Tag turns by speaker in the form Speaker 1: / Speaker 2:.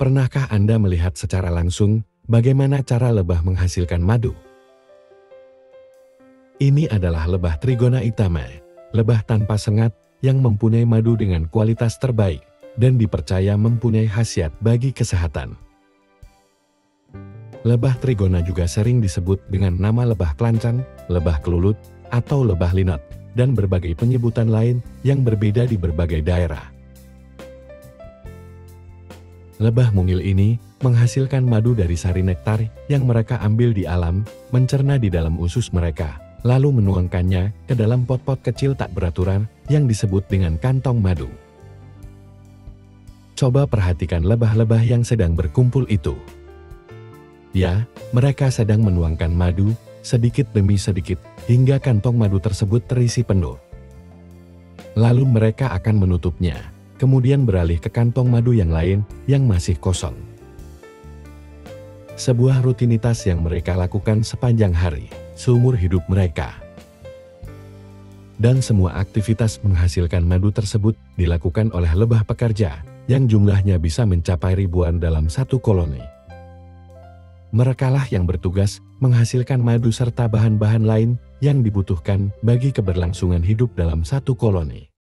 Speaker 1: Pernahkah Anda melihat secara langsung bagaimana cara lebah menghasilkan madu? Ini adalah lebah Trigona itama, lebah tanpa sengat yang mempunyai madu dengan kualitas terbaik dan dipercaya mempunyai khasiat bagi kesehatan. Lebah Trigona juga sering disebut dengan nama lebah kelancang, lebah kelulut, atau lebah linot, dan berbagai penyebutan lain yang berbeda di berbagai daerah. Lebah mungil ini menghasilkan madu dari sari nektar yang mereka ambil di alam, mencerna di dalam usus mereka, lalu menuangkannya ke dalam pot-pot kecil tak beraturan yang disebut dengan kantong madu. Coba perhatikan lebah-lebah yang sedang berkumpul itu. Ya, mereka sedang menuangkan madu, sedikit demi sedikit, hingga kantong madu tersebut terisi penuh. Lalu mereka akan menutupnya, kemudian beralih ke kantong madu yang lain yang masih kosong. Sebuah rutinitas yang mereka lakukan sepanjang hari, seumur hidup mereka. Dan semua aktivitas menghasilkan madu tersebut dilakukan oleh lebah pekerja, yang jumlahnya bisa mencapai ribuan dalam satu koloni. Merekalah yang bertugas menghasilkan madu serta bahan-bahan lain yang dibutuhkan bagi keberlangsungan hidup dalam satu koloni.